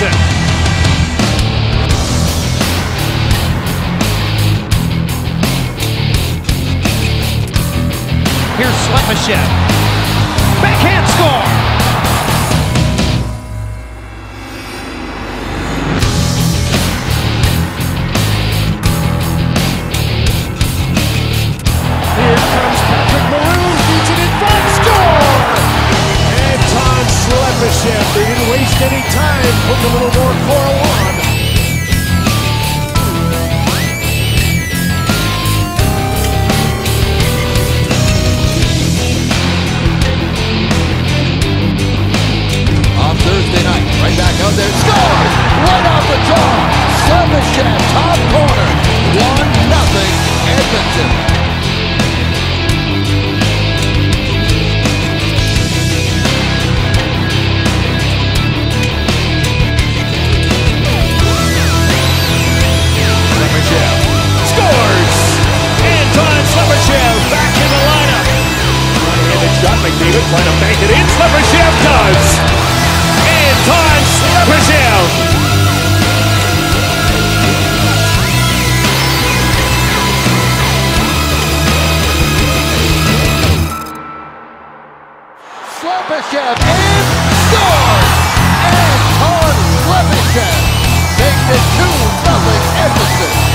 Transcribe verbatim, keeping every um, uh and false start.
Edmondson. Here's Slepyshev. Backhand score! Here comes Patrick Maroon, beats it in front, score! Anton Slepyshev, they didn't waste any time, putting a little more coral on. Thursday night, right back out there, scores! Right off the draw! Slepyshev, top corner, one nothing Edmonton. Slepyshev scores! Anton Slepyshev back in the lineup. One-handed shot, McDavid trying to bank it in. Slepyshev does! Anton Slepyshev! Slepyshev in, scores! Anton Slepyshev makes it two nothing Edmonton.